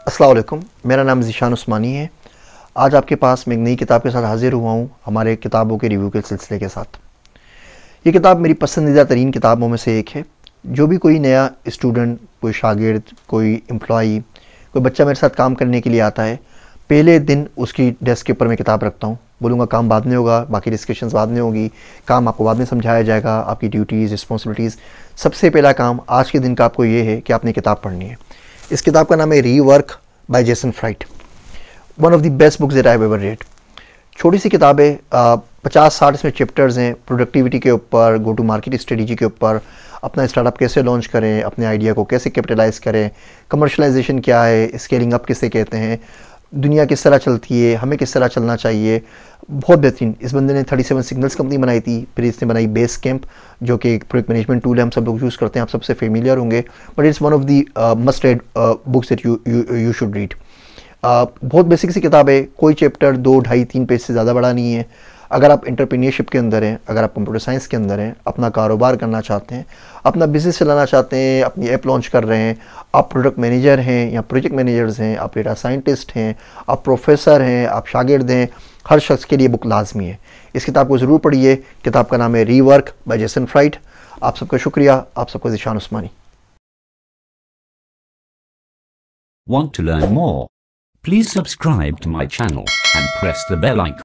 अस्सलाम वालेकुम, मेरा नाम ज़ीशान उस्मानी है। आज आपके पास मैं एक नई किताब के साथ हाज़िर हुआ हूँ, हमारे किताबों के रिव्यू के सिलसिले के साथ। ये किताब मेरी पसंदीदा तरीन किताबों में से एक है। जो भी कोई नया स्टूडेंट, कोई शागिर्द, कोई एम्प्लॉई, कोई बच्चा मेरे साथ काम करने के लिए आता है, पहले दिन उसकी डेस्क के ऊपर मैं किताब रखता हूँ। बोलूँगा काम बाद में होगा, बाकी डिस्कशंस बाद में होगी, काम आपको बाद में समझाया जाएगा, आपकी ड्यूटीज़, रिस्पॉन्सिबिलिटीज़। सबसे पहला काम आज के दिन का आपको ये है कि आपने किताब पढ़नी है। इस किताब का नाम है Rework by Jason Fried. One of the best books that I have ever read. छोटी सी किताब है, 50-60 इसमें चैप्टर्स हैं। प्रोडक्टिविटी के ऊपर, गो टू मार्केट स्ट्रेटजी के ऊपर, अपना स्टार्टअप कैसे लॉन्च करें, अपने आइडिया को कैसे कैपिटलाइज करें, कमर्शलाइजेशन क्या है, स्केलिंग अप किसे कहते हैं, दुनिया किस तरह चलती है, हमें किस तरह चलना चाहिए। बहुत बेहतरीन। इस बंदे ने 37 सिग्नल्स कंपनी बनाई थी, फिर इसने बनाई बेस कैंप जो कि एक प्रोजेक्ट मैनेजमेंट टूल है, हम सब लोग यूज़ करते हैं, आप सबसे फेमिलियर होंगे। But it's one of the must read books that you should read. बहुत बेसिक सी किताब है, कोई चैप्टर 2, 2.5, 3 पेज से ज़्यादा बड़ा नहीं है। अगर आप एंटरप्रेन्योरशिप के अंदर हैं, अगर आप कंप्यूटर साइंस के अंदर हैं, अपना कारोबार करना चाहते हैं, अपना बिजनेस चलाना चाहते हैं, अपनी ऐप लॉन्च कर रहे हैं, आप प्रोडक्ट मैनेजर हैं या प्रोजेक्ट मैनेजर्स हैं, आप डेटा साइंटिस्ट हैं, आप प्रोफेसर हैं, आप शागिर्द हैं, हर शख्स के लिए बुक लाजमी है। इस किताब को ज़रूर पढ़िए। किताब का नाम है रीवर्क बाय जेसन फ्राइट। आप सबका शुक्रिया। आप सबको ज़ीशान उस्मानी। Want to learn more? Please subscribe to my channel and press the bell icon.